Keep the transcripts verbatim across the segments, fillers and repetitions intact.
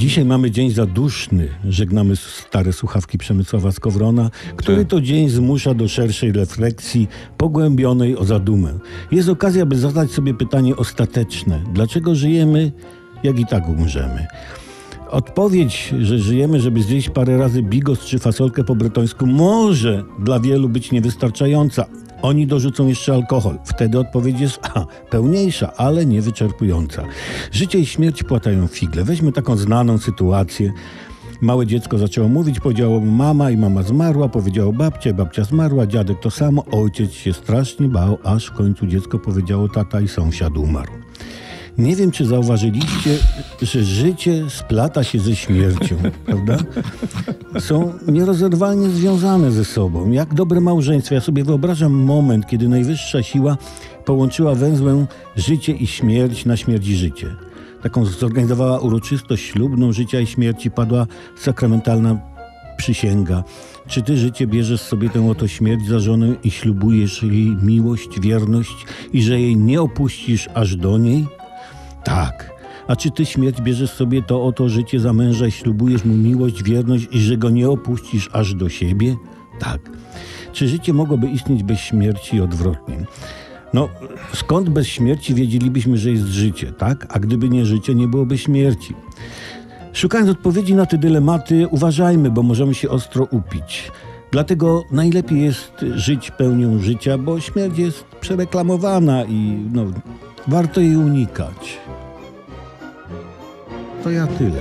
Dzisiaj mamy dzień zaduszny. Żegnamy stare słuchawki Przemysława Skowrona, który to dzień zmusza do szerszej refleksji pogłębionej o zadumę. Jest okazja, by zadać sobie pytanie ostateczne. Dlaczego żyjemy, jak i tak umrzemy? Odpowiedź, że żyjemy, żeby zjeść parę razy bigos czy fasolkę po bretońsku, może dla wielu być niewystarczająca. Oni dorzucą jeszcze alkohol. Wtedy odpowiedź jest a, pełniejsza, ale niewyczerpująca. Życie i śmierć płatają figle. Weźmy taką znaną sytuację. Małe dziecko zaczęło mówić, powiedziało mama i mama zmarła, powiedziało babcia i babcia zmarła, dziadek to samo, ojciec się strasznie bał, aż w końcu dziecko powiedziało tata i sąsiad umarł. Nie wiem, czy zauważyliście, że życie splata się ze śmiercią, prawda? Są nierozerwalnie związane ze sobą, jak dobre małżeństwo. Ja sobie wyobrażam moment, kiedy najwyższa siła połączyła węzłem życie i śmierć na śmierć i życie. Taką zorganizowała uroczystość ślubną życia i śmierci, padła sakramentalna przysięga. Czy ty, życie, bierzesz sobie tę oto śmierć za żonę i ślubujesz jej miłość, wierność i że jej nie opuścisz aż do niej? Tak. A czy ty, śmierć, bierzesz sobie to oto życie za męża i ślubujesz mu miłość, wierność i że go nie opuścisz aż do siebie? Tak. Czy życie mogłoby istnieć bez śmierci i odwrotnie? No, skąd bez śmierci wiedzielibyśmy, że jest życie, tak? A gdyby nie życie, nie byłoby śmierci. Szukając odpowiedzi na te dylematy, uważajmy, bo możemy się ostro upić. Dlatego najlepiej jest żyć pełnią życia, bo śmierć jest przereklamowana i no, warto jej unikać. To ja tyle.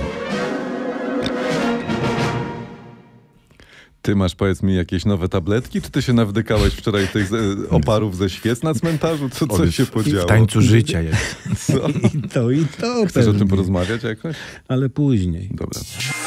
Ty masz, powiedz mi, jakieś nowe tabletki? Czy ty się nawdykałeś wczoraj tych oparów ze świec na cmentarzu? Co, co się podziało? W tańcu życia jest. Co? I to, i to. Chcesz pewnie o tym porozmawiać jakoś? Ale później. Dobra.